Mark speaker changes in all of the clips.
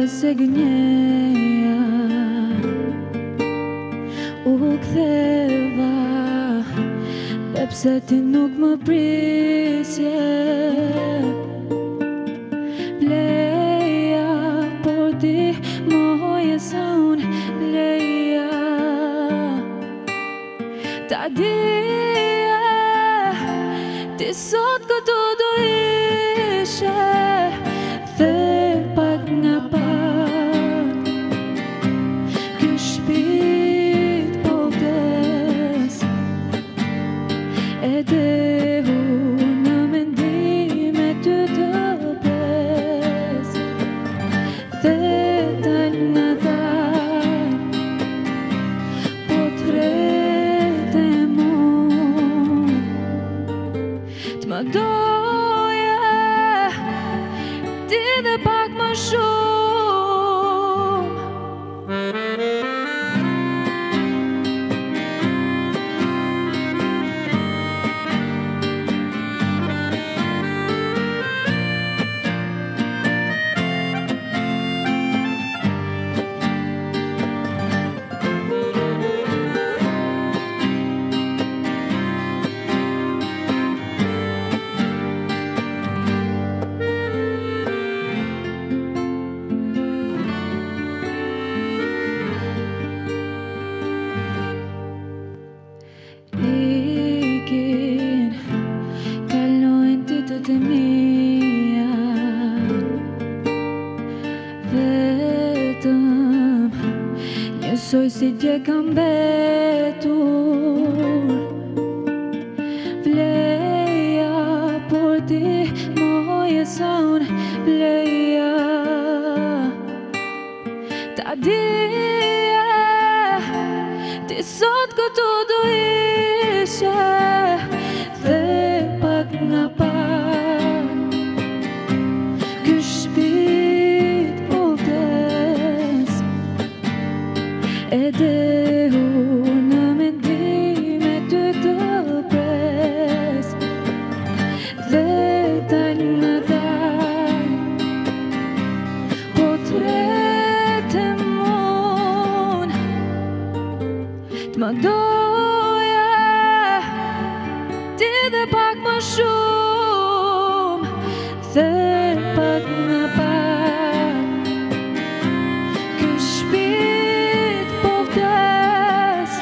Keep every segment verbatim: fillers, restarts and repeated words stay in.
Speaker 1: dhe se gënjeja u ktheva, dhe pse ti nuk më prisje. Vleja, por ti moje sa unë vleja. Ta dije, ti sot këtu do ishe, dhe pak nga pak ky shpirt po vdes, e dehu në mendime ty të pres, dhe dal nga dal potret e mon, t'ma doje ti dhe pak më shumë. Ikin, kalojnë ditët e mia, vetëm njësoj si dje kam betur. Vleja, por ti moje sa unë vleja. Ta dije, ti sot këtu do ishe, dhe pak nga pak ky shpirt po vdes, e dehu në mendime ty të pres, dhe dal nga dal potret e mon, t'ma doje ti dhe pak më shumë, dhe pak nga pak ky shpirt po vdes,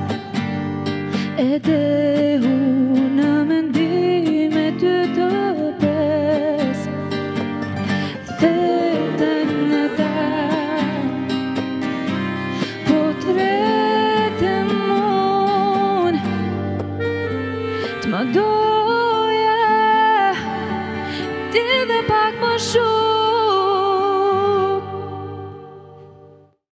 Speaker 1: e dehu në mendime ty të pres, dhe dal nga dal potret e mon, t'ma doje